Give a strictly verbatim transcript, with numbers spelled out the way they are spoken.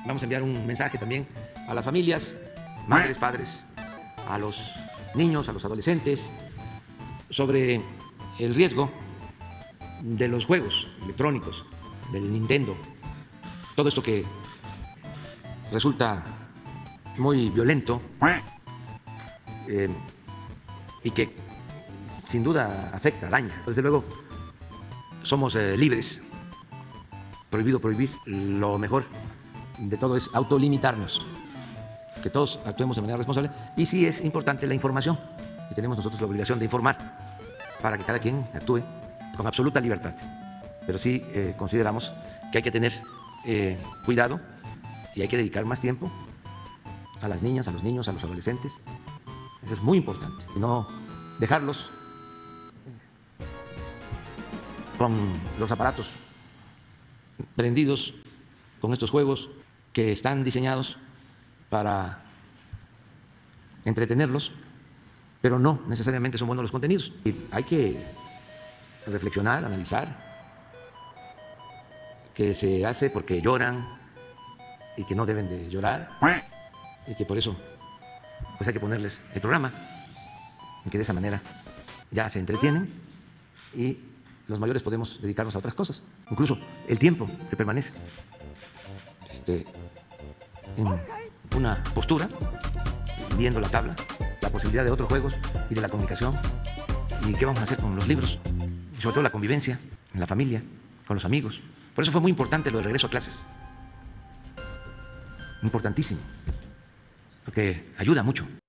Vamos a enviar un mensaje también a las familias, madres, padres, a los niños, a los adolescentes, sobre el riesgo de los juegos electrónicos, del Nintendo, todo esto que resulta muy violento eh, y que sin duda afecta, daña. Desde luego, somos eh, libres, prohibido prohibir. Lo mejor de todo es autolimitarnos, que todos actuemos de manera responsable, y sí es importante la información, y tenemos nosotros la obligación de informar para que cada quien actúe con absoluta libertad. Pero sí eh, consideramos que hay que tener eh, cuidado y hay que dedicar más tiempo a las niñas, a los niños, a los adolescentes. Eso es muy importante, y no dejarlos con los aparatos prendidos con estos juegos que están diseñados para entretenerlos, pero no necesariamente son buenos los contenidos. Y hay que reflexionar, analizar qué se hace porque lloran y que no deben de llorar, y que por eso pues hay que ponerles el programa y que de esa manera ya se entretienen y los mayores podemos dedicarnos a otras cosas, incluso el tiempo que permanece este, en una postura, viendo la tabla, la posibilidad de otros juegos y de la comunicación, y qué vamos a hacer con los libros, y sobre todo la convivencia en la familia, con los amigos. Por eso fue muy importante lo del regreso a clases, importantísimo, porque ayuda mucho.